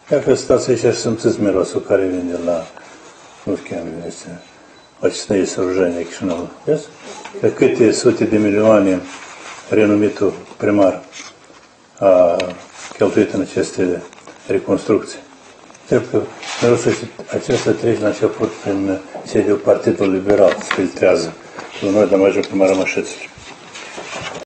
Dacă stați aici și simțiți mirosul care vine de la, nu știu, este очистные сооружения Chișinău. Vezi? Că câte sute de milioane renumitul primar a cheltuit în aceste reconstrucții. Trebuie că mirosul acesta trece la început prin sediul Partidului Liberal, se filtrează. Noi de major primar Rămășețului.